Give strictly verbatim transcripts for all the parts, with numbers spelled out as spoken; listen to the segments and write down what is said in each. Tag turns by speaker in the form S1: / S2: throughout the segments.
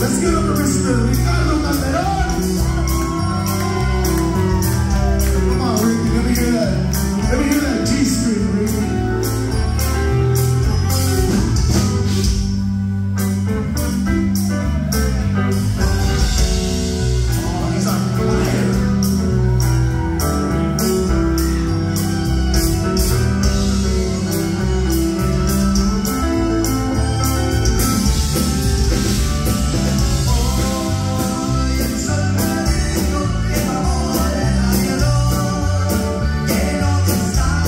S1: Let's give up to Mister Ricardo Calderón. Come on, Ricky, let me hear that. Let me hear that G-string, Ricky.
S2: Stop.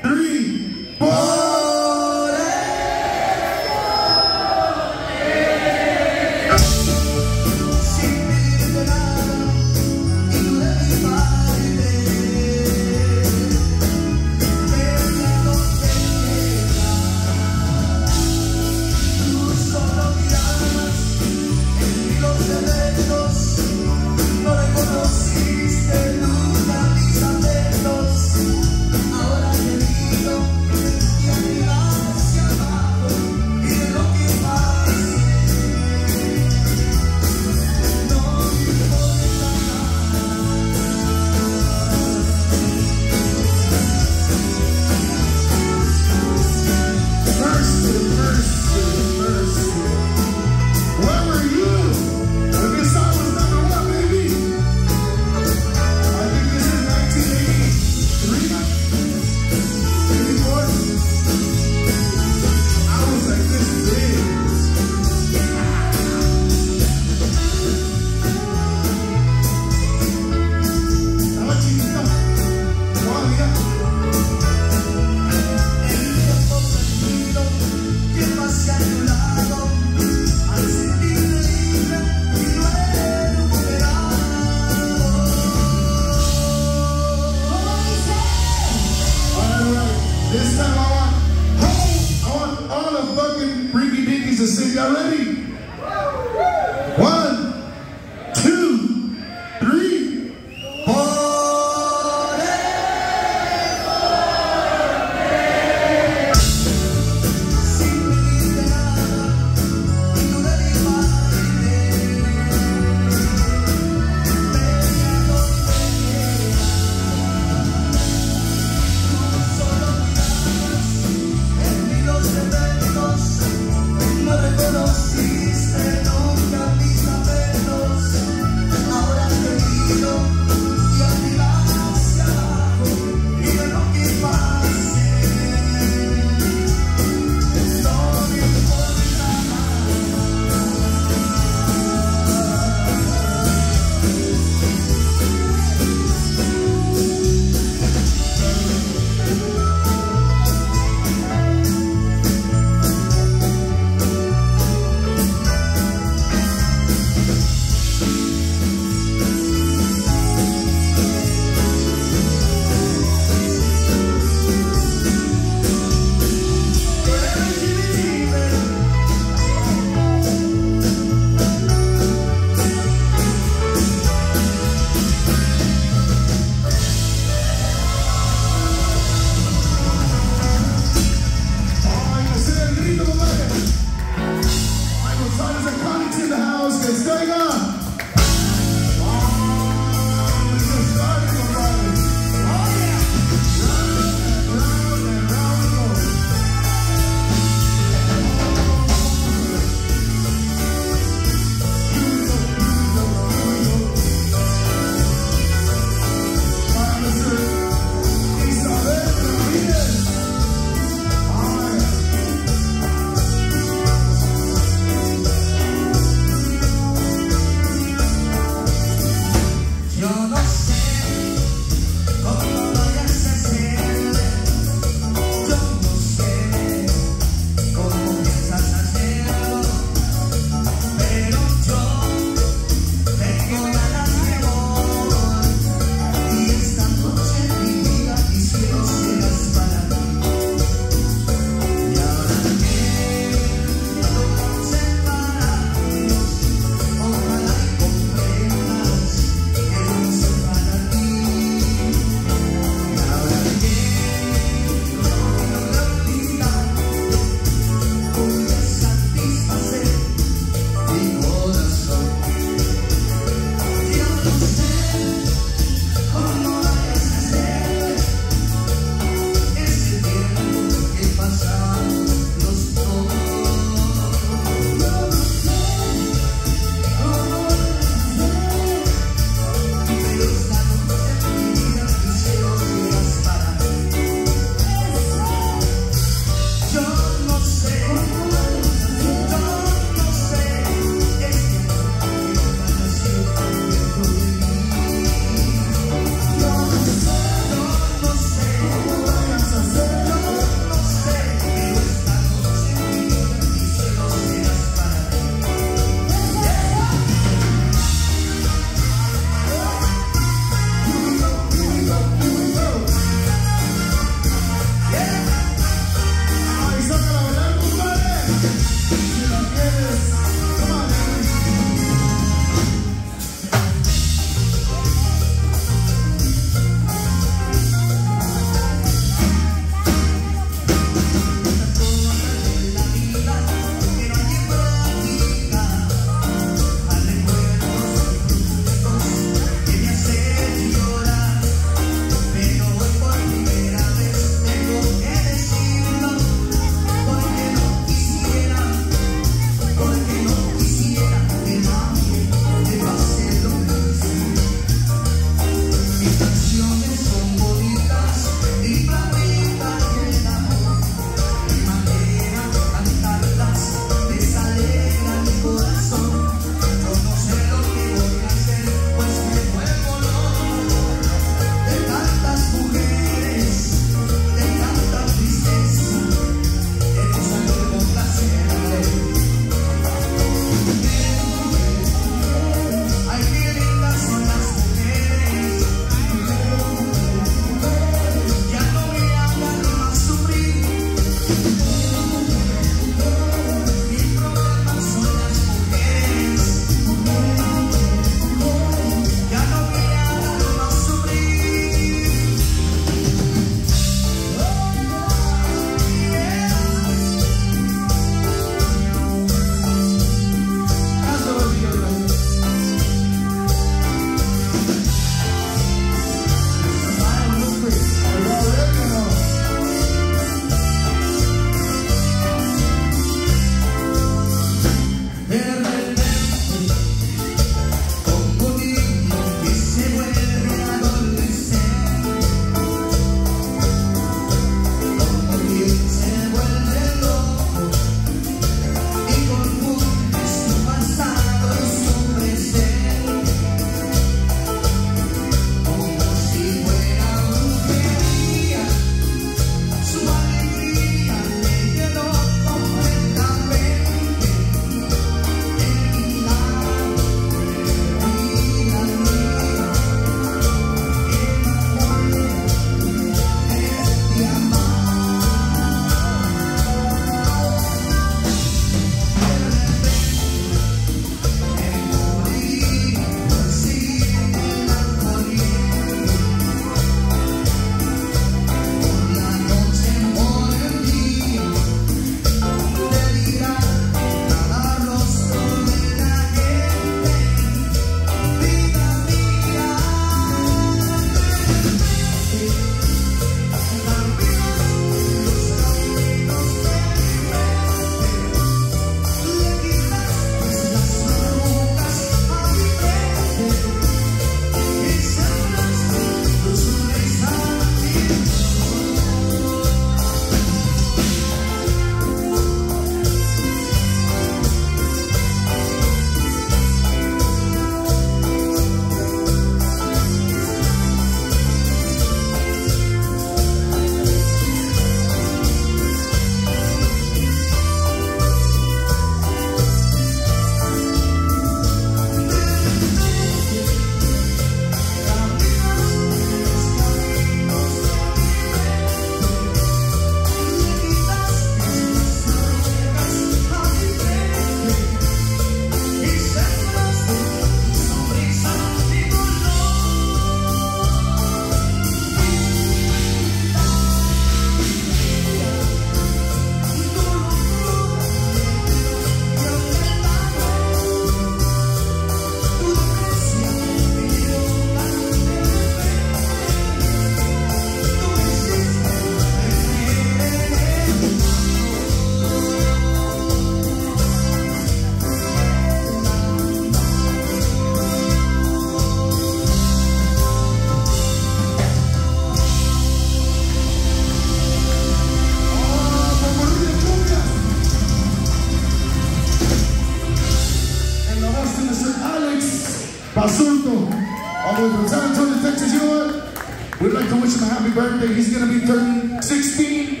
S1: to Mister Alex Basurto, all the way from San Antonio, Texas. You know what? We'd like to wish him a happy birthday. He's going to be turning sixteen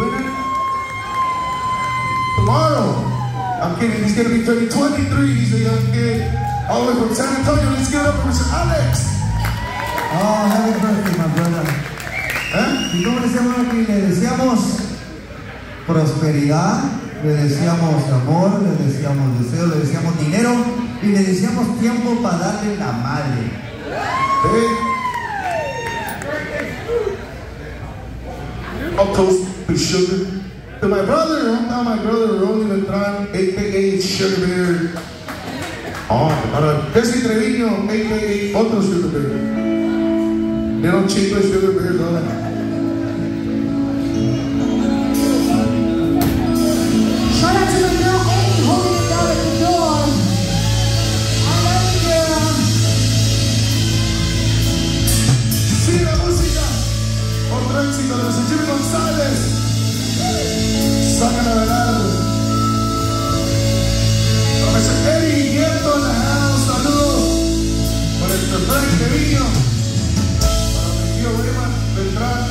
S1: tomorrow. I'm kidding. He's going to be turning twenty-three. He's a young kid. All the way from San Antonio. Let's give it up for Mister Alex.
S2: Oh, happy birthday, my brother.
S1: ¿Eh?
S2: Y como le decíamos aquí, le deseamos prosperidad, le deseamos amor, le deseamos deseo, le deseamos dinero y le deseamos tiempo para darle la madre.
S1: Hey. I'll toast with sugar. To my brother, hometown, my brother, Rolly Beltran, a k a. Sugar Bear. Oh, para Jesse Treviño, a k a otro Sugar Bear. Little cheaper Sugar Bear, all that.
S3: Shout out to my girl Amy holding it down at the door. I love you, girl.
S1: Sigue la música. Otro éxito de los Jimmy González. Sacan a bailar. Profesor Eddie Nieto en la house. Saludos. Por el Frank Treviño. Para mi tío Raymond Beltrán.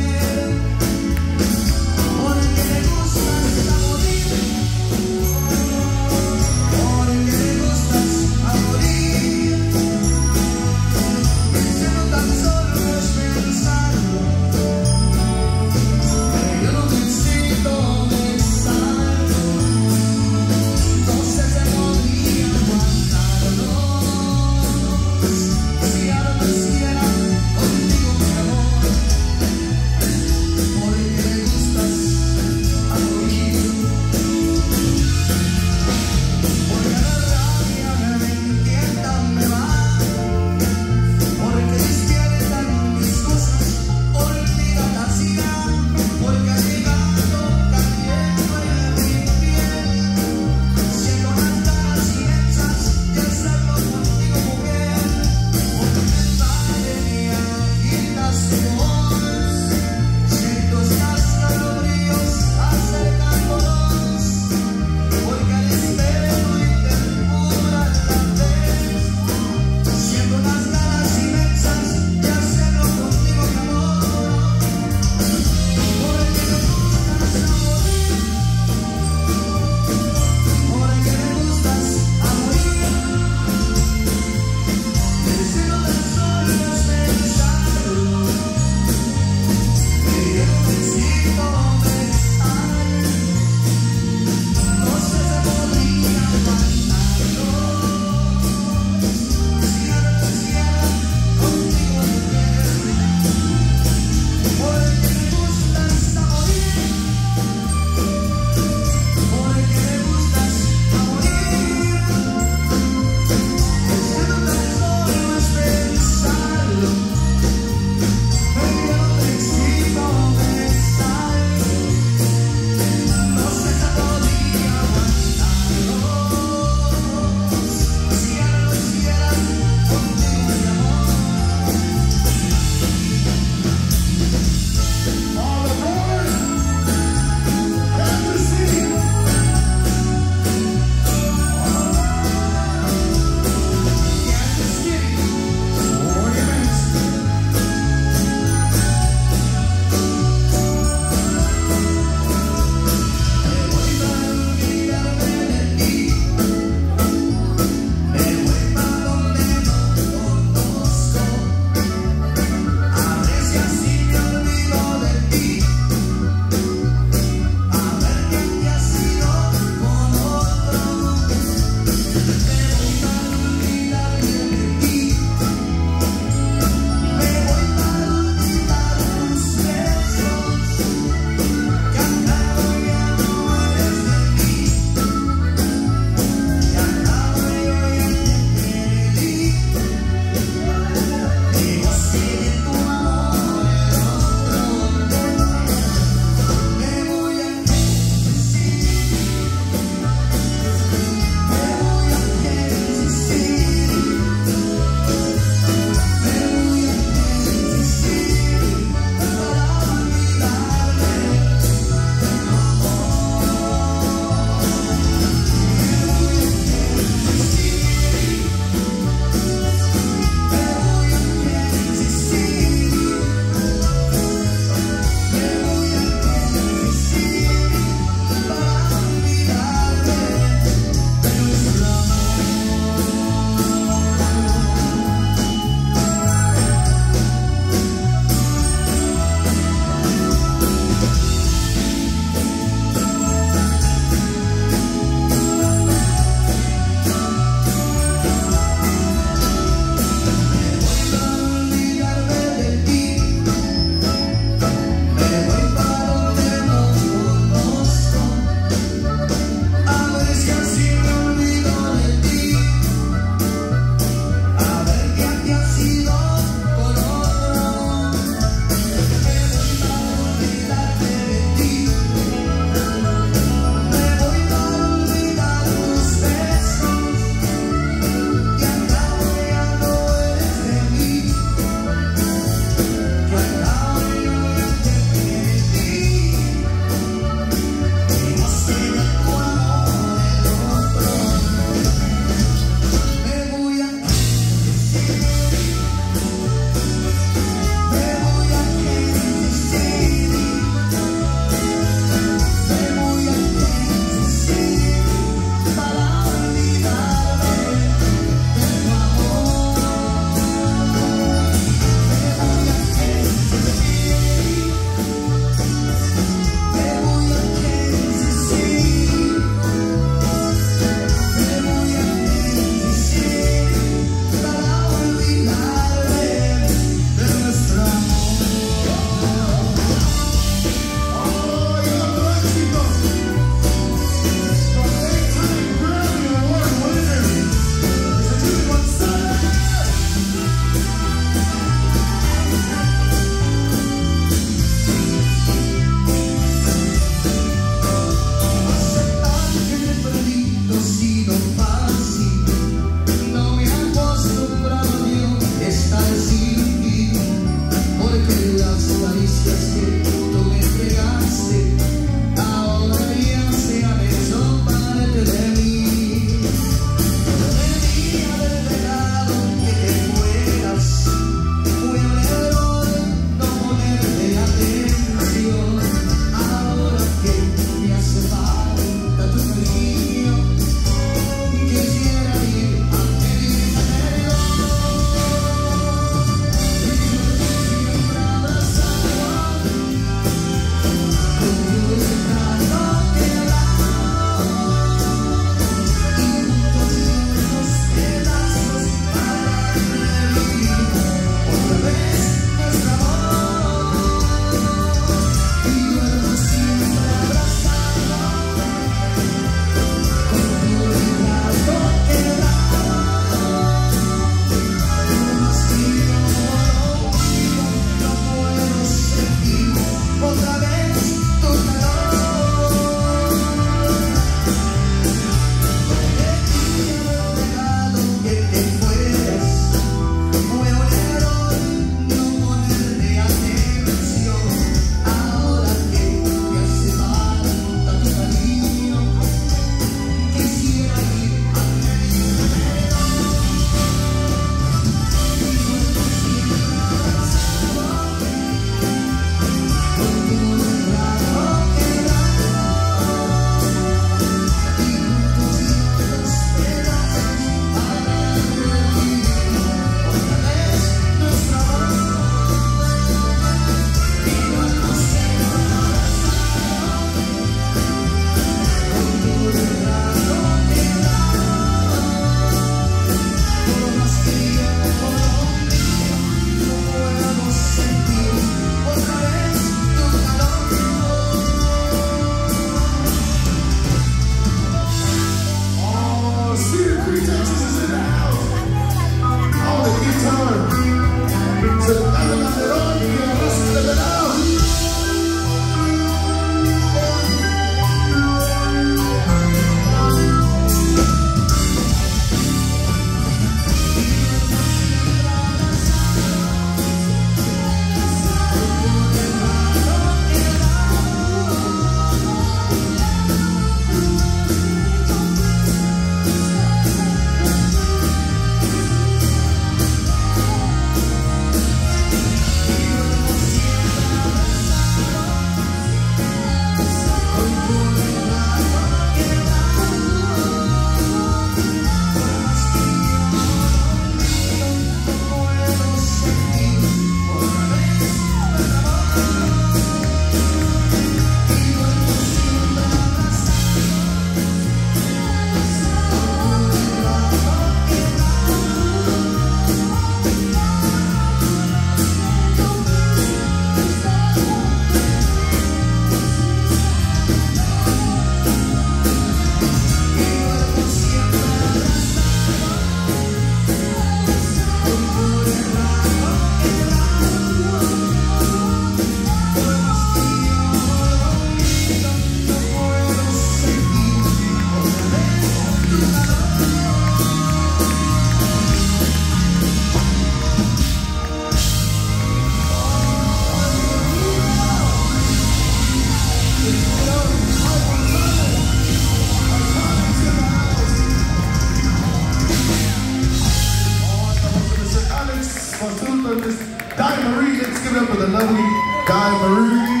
S1: give it up for the lovely Guy Marie.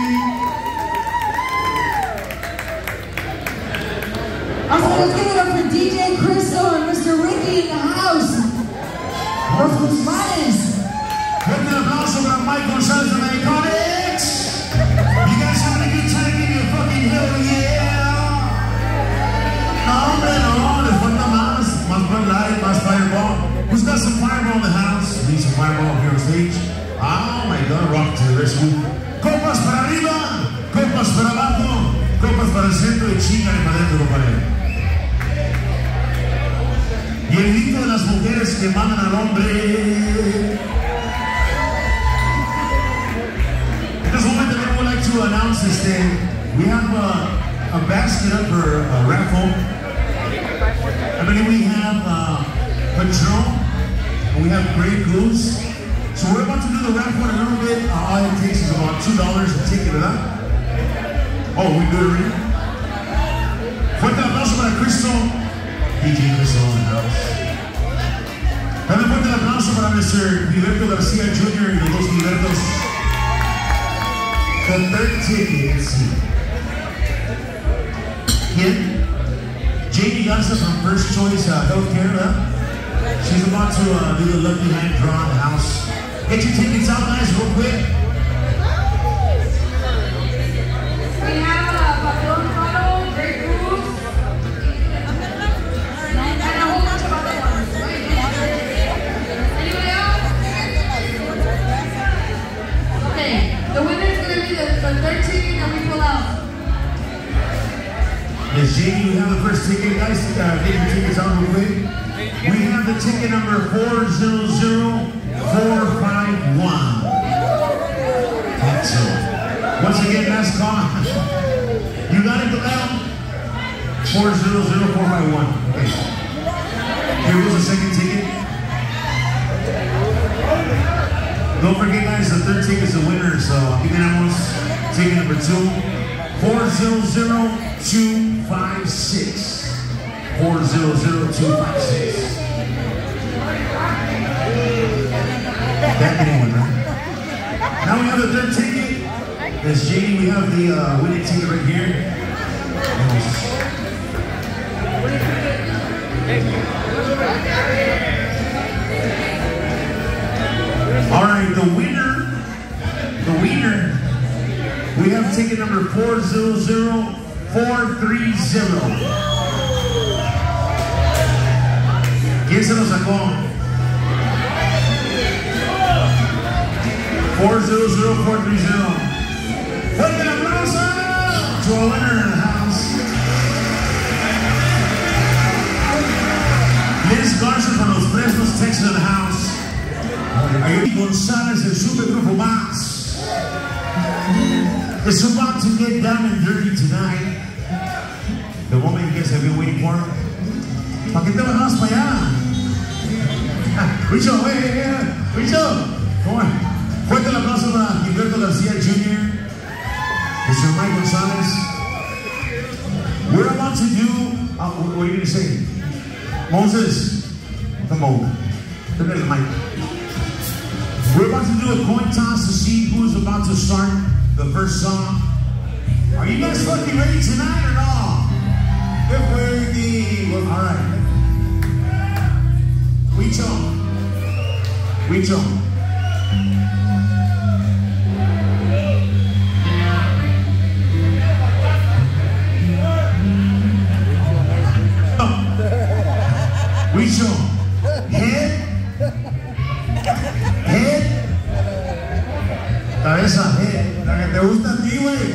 S3: Also, let's give it up for D J Crystal and Mister Ricky in the house. Los Guzmanes.
S4: Fuerte el aplauso para Mike González and the Iconics. You guys having a good time? Give me a fucking hell yeah. No, hombre, no, les falta más. Más Bud Light, más Fireball. Who's got some Fireball in the house? Need some Fireball here on stage. Oh my God, rock to the rescue. Copas para arriba, copas para abajo, copas para el centro y chingan para adentro, compadre. Y el grito de las mujeres que mandan al hombre. At this moment, I would like to announce this thing. We have a, a basket up for a raffle. I mean, we have uh, Patron, and we have Grey Goose. So we're about to do the raffle in a little bit. Uh, all it takes is about two dollars a ticket, ¿verdad? Oh, we good already? Fuerte el aplauso para Crystal. D J Crystal in the house. También fuerte el aplauso para Mister Gilberto Garcia Junior y los dos Gilbertos. The third ticket, let's see. ¿Quién? Jamie Garza from First Choice uh, Healthcare, huh? She's about to uh, do the lucky hand draw in the house. Get your tickets out, guys, real quick.
S3: We have a Patron Photo, Grey Goose, and a whole bunch of other ones. Anybody else? Okay, the winner is going to be the, the third ticket that we pull out.
S4: Yes, Jamie, we have the first ticket, guys. Uh, get your tickets out real quick. We have the ticket number four zero zero four five one. That's it. Once again, last call. You got it, Bilal? four zero zero four five one. Okay. Here goes the second ticket. Don't forget, guys, the third ticket is the winner, so aquí tenemos ticket number two. four zero zero two five six. four zero zero two five six. That didn't win, right? Now we have the third ticket. As Jamie, we have the uh, winning ticket right here. All right, the winner, the winner, we have ticket number four zero zero four three zero. ¿Quién se lo sacó? four zero zero four three zero. Fuerte el aplauso to our winner in the house. Liz Garza from Los Fresnos, Texas in the house. Ayuri Gonzalez, el Supergrupo Más. It's about to get down and dirty tonight. The moment you guys have been waiting for. ¿Para qué te vas para allá? Richo, hey, hey, hey, Richo, come on. Fuerte el aplauso para Gilberto Garcia Junior Mister Mike Gonzalez. We're about to do, uh, what are you going to say? Moses, come on. Look at the mic. We're about to do a coin toss to see who's about to start the first song. Are you guys fucking ready tonight or not? We're ready. All right. Richo. Richo. Richo, head, head, cabeza, head, la que te gusta a ti, güey.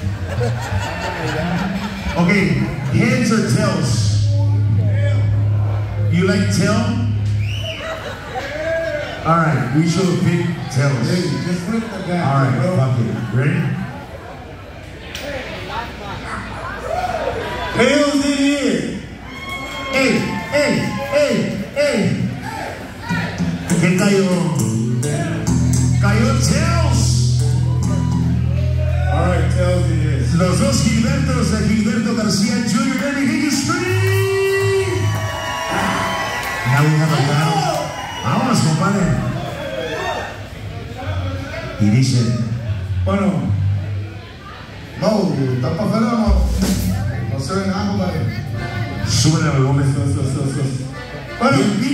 S4: Okay, heads or tails? You like tail? All right, we should pick tails.
S2: Hey, just flip the back.
S4: All right,
S2: bro.
S4: fuck it. Ready? Tails it is. Hey, hey, hey, hey. ¿Qué cayó? Cayó tails.
S2: All right, tails it is.
S4: Los dos Gilbertos de Gilberto Garcia Junior Let me hear you scream. Now we have a battle. Vámonos, compadre. Y dice,
S1: Bueno, no, ¿estás para afuera o no? No se ve nada, compadre.
S4: súbele al volumen.
S1: Bueno,